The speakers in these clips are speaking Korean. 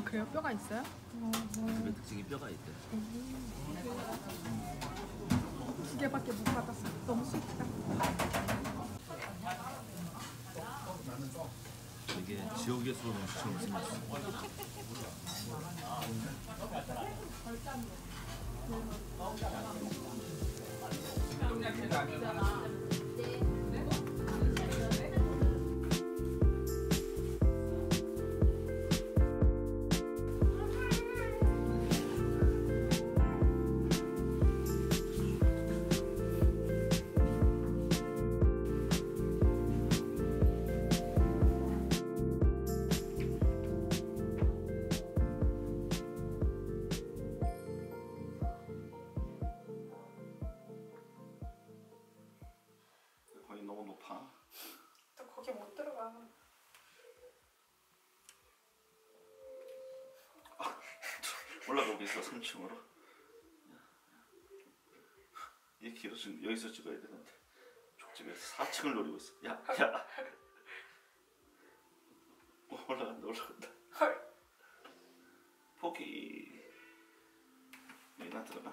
그래요? 뼈가 있어요? 그 특징이 뼈가 있대. 두 개밖에 못 받았어. 너무 슬프다. 이게 지옥에서 온 음식처럼 생겼어. 거기 너무 높아. 또 거기 못 들어가. 올라가고 있어 3층으로. 이 길어진 여기서 찍어야 되는데 족집에서 4층을 노리고 있어. 야. 올라간다. 헐. 포기. 여기나 들어가.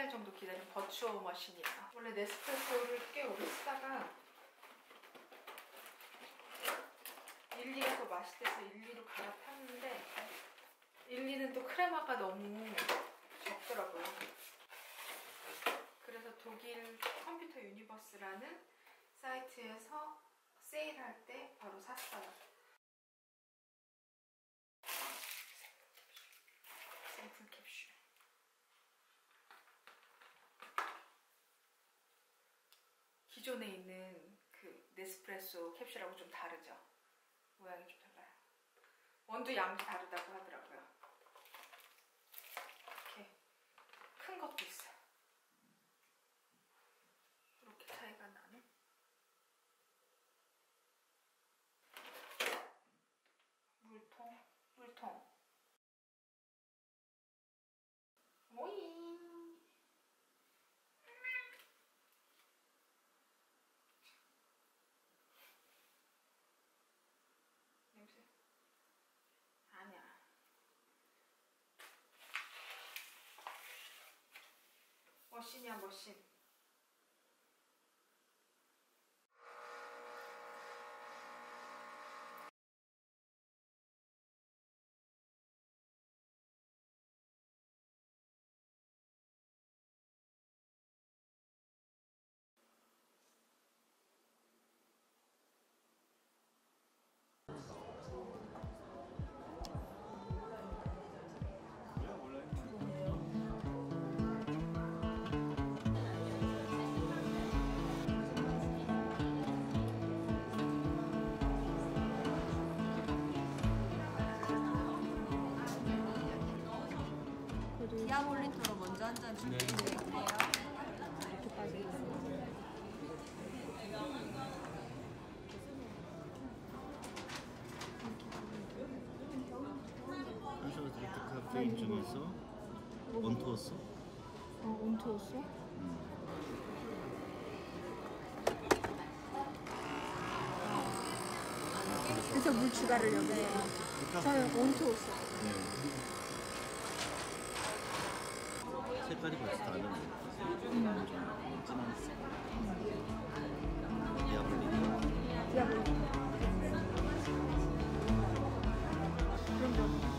1시간 정도 기다린 버추어 머신이에요. 원래 네스프레소를 꽤 오래 쓰다가 1,2가 더 맛있대서 1,2로 갈아탔는데 1,2는 또 크레마가 너무 적더라고요. 그래서 독일 컴퓨터 유니버스라는 사이트에서 세일할 때 바로 샀어요. 샘플 캡슐. 기존에 있는 그 네스프레소 캡슐하고 좀 다르죠? 모양이 좀 달라요. 원두 양도 다르다고 하더라고요. 이렇게 큰 것도 있어요. 이렇게 차이가 나네. 물통. 모잉. 냄새. 아니야. 머신이야, 머신. 디아몰리토로 먼저 한 잔 준비해드릴게요. 이렇게 빠져 있어요. 한샤르트 카페인 중에서 원투어스. 온투였어? 그래서 물 추가를 여기에. 저는 온투였어. 색깔이 벌써 다르네. 좀 진한. 디아블리. 디아블리. 그럼 뭐?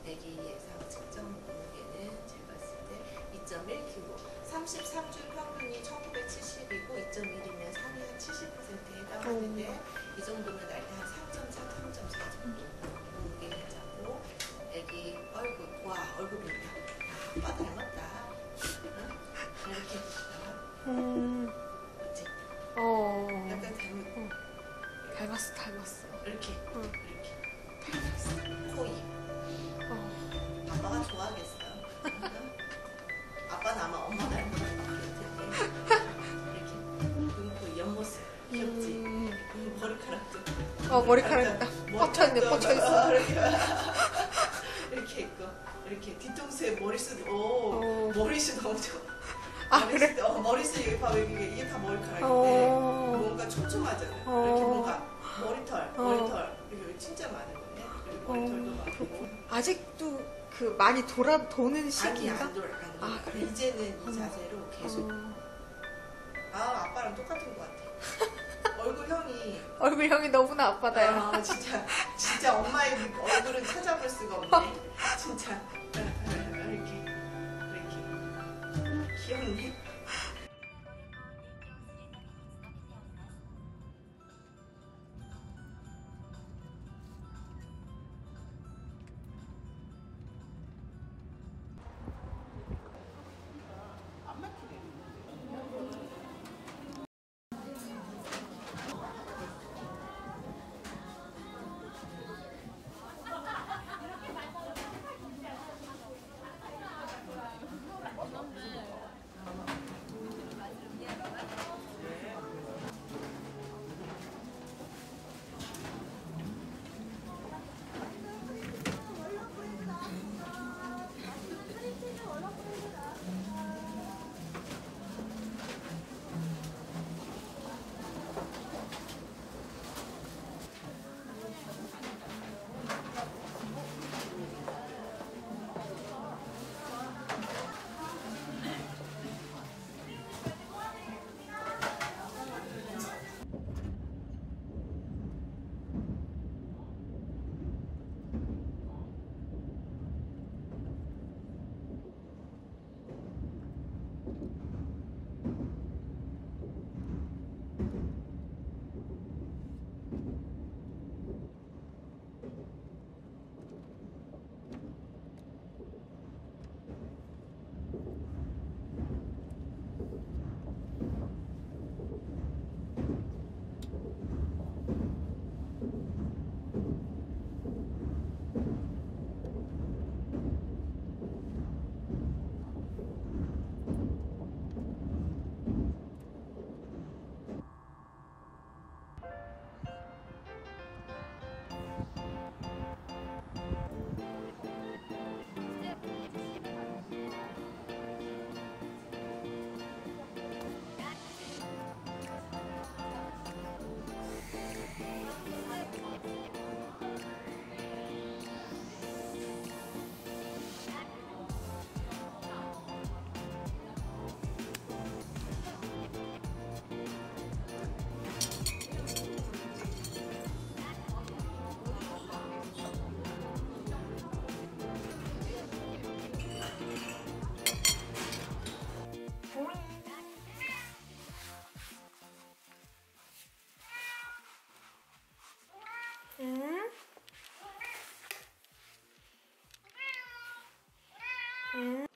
아기 예상 측정 몸무게는 제가 봤을 때 2.1kg. 33주 평균이 1970이고 2.1이면 상위 한 70%에 해당하는데 이 정도면 날 때 한 3.3, 3.4 정도 몸무게 잡고 아기 얼굴, 와 얼굴 보인다. 아빠 닮았다. 응? 이렇게 그치? 약간 닮았어. 이렇게 닮았어. 코, 입. 아빠가 좋아하겠어. 응? 아빠는 아마 엄마 닮은 것 같을 텐데 이렇게 눈코, 옆모습 귀엽지? 머리카락도 머리카락이다. 뻗쳐있어. 이렇게 있고 이렇게 뒤통수에 머리숱 머리숱 엄청 그래? 머리숱 여기 봐 이게 다 머리카락인데 뭔가 촘촘하잖아. 이렇게 뭔가 머리털 이게 진짜 많은 건데 머리털도 많고 아직도 그 많이 도는 시기인가? 안 돌아. 그래. 이제는 이 자세로 계속 아빠랑 똑같은 것 같아. 얼굴형이 너무나 아빠다요. 진짜 엄마의 얼굴은 찾아볼 수가 없네. 진짜 이렇게 귀엽네. 응?